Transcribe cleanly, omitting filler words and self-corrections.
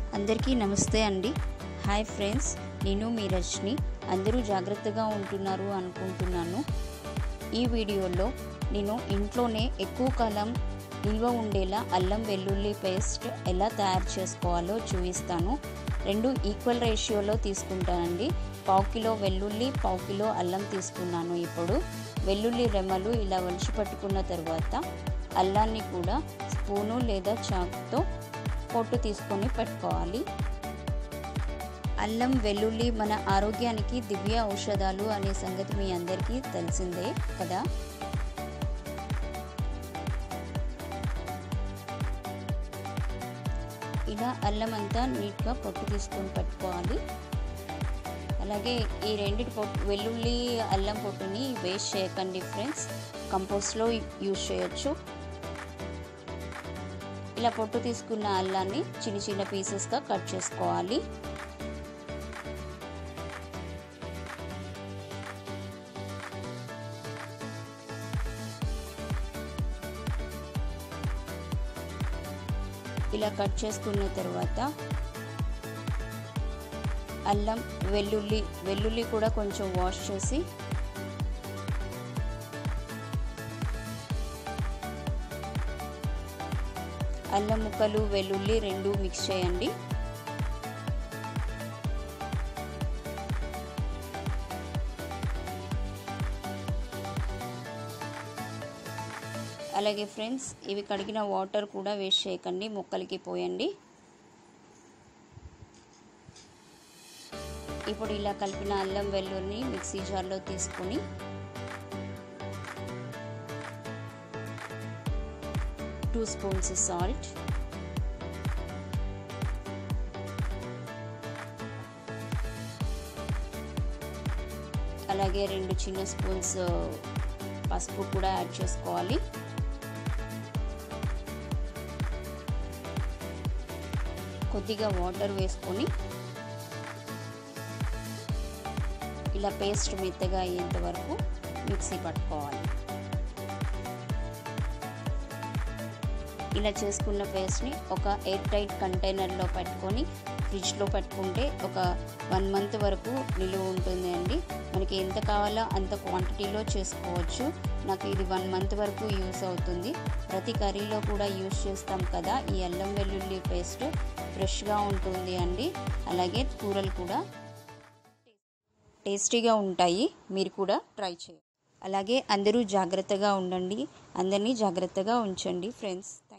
అందరికీ నమస్తే అండి. హాయ్ ఫ్రెండ్స్, నేను మీ రజని. అందరూ జాగ్రత్తగా ఉంటున్నారు అనుకుంటున్నాను. ఈ వీడియోలో నేను ఇంట్లోనే ఎక్కువ కాలం నిల్వ ఉండేలా అల్లం వెల్లుల్లి పేస్ట్ ఎలా తయారు చేసుకోవాలో చూపిస్తాను. 2 ఈక్వల్ రేషియోలో తీసుకుంటానండి. 1/2 కిలో వెల్లుల్లి, 1/2 కిలో అల్లం తీసుకున్నాను. ఇప్పుడు వెల్లుల్లి రెమ్మలు ఇలా వలిచి పట్టుకున్న తర్వాత అల్లాన్ని కూడా స్పూను లేదా చాకుతో పొట్టు తీసుకొని పెట్టుకోవాలి. అల్లం వెల్లుల్లి మన ఆరోగ్యానికి దివ్య ఔషధాలు అనే సంగతి మీ అందరికీ తెలిసిందే కదా. ఇలా అల్లం అంతా నీట్గా పొట్టు తీసుకొని పెట్టుకోవాలి. అలాగే ఈ రెండిటి వెల్లుల్లి అల్లం పొట్టుని వేస్ట్ చేయకండి ఫ్రెండ్స్, కంపోస్ట్లో యూజ్ చేయొచ్చు. ఇలా పొట్టు తీసుకున్న అల్లాన్ని చిన్న చిన్న పీసెస్గా కట్ చేసుకోవాలి. ఇలా కట్ చేసుకున్న తర్వాత అల్లం వెల్లుల్లి కూడా కొంచెం వాష్ చేసి అల్లం ముక్కలు వెల్లుల్లి 2 మిక్స్ చేయండి. అలాగే ఫ్రెండ్స్, ఇవి కడిగిన వాటర్ కూడా వేస్ట్ చేయకండి, ముక్కలకి పోయండి. ఇప్పుడు ఇలా కలిపిన అల్లం వెల్లుల్లిని మిక్సీ జార్లో తీసుకొని టూ స్పూన్స్ సాల్ట్, అలాగే 2 చిన్న స్పూన్స్ పసుపు కూడా యాడ్ చేసుకోవాలి. కొద్దిగా వాటర్ వేసుకొని ఇలా పేస్ట్ మెత్తగా అయ్యేంత వరకు మిక్సీ పట్టుకోవాలి. ఇలా చేసుకున్న పేస్ట్ని ఒక ఎయిర్ టైట్ కంటైనర్లో పెట్టుకొని ఫ్రిడ్జ్లో పెట్టుకుంటే ఒక 1 మంత్ వరకు నిలువ ఉంటుంది అండి. మనకి ఎంత కావాలో అంత క్వాంటిటీలో చేసుకోవచ్చు. నాకు ఇది 1 మంత్ వరకు యూస్ అవుతుంది. ప్రతి కర్రీలో కూడా యూస్ చేస్తాం కదా. ఈ అల్లం వెల్లుల్లి పేస్ట్ ఫ్రెష్గా ఉంటుంది అండి. అలాగే కూరలు కూడా టేస్టీగా ఉంటాయి. మీరు కూడా ట్రై చేయండి. అలాగే అందరూ జాగ్రత్తగా ఉండండి. అందరినీ జాగ్రత్తగా ఉంచండి ఫ్రెండ్స్.